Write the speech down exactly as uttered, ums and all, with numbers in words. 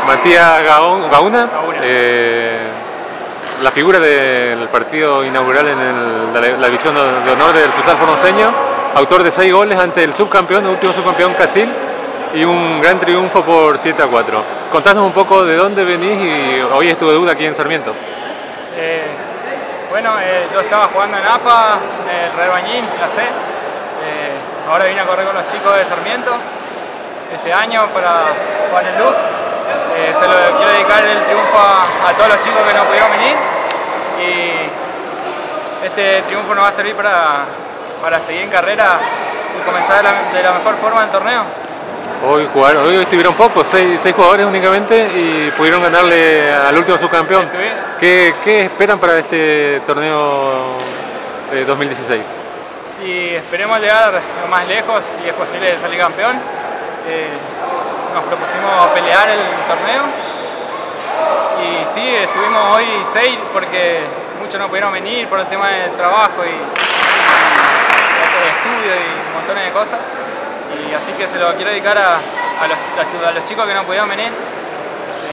Matías Gaona, Gauna, eh, la figura del partido inaugural en el, la, la división de honor del futsal formoseño, autor de seis goles ante el subcampeón, el último subcampeón Casil, y un gran triunfo por siete a cuatro. Contanos un poco de dónde venís y hoy es tu debut aquí en Sarmiento. Eh, bueno, eh, yo estaba jugando en A F A, en el Real Bañín, la C. Eh, ahora vine a correr con los chicos de Sarmiento este año para jugar en Luz. Eh, se lo quiero dedicar el triunfo a, a todos los chicos que no pudieron venir y este triunfo nos va a servir para, para seguir en carrera y comenzar de la, de la mejor forma el torneo. Hoy jugaron, hoy estuvieron pocos, seis, seis jugadores únicamente y pudieron ganarle al último subcampeón. ¿Qué, qué esperan para este torneo de dos mil dieciséis? Y esperemos llegar lo más lejos y es posible salir campeón. Eh, nos propusimos pelear el torneo y sí, estuvimos hoy seis porque muchos no pudieron venir por el tema del trabajo y, y de estudio y montones de cosas. Y así que se lo quiero dedicar a, a, los, a los chicos que no pudieron venir.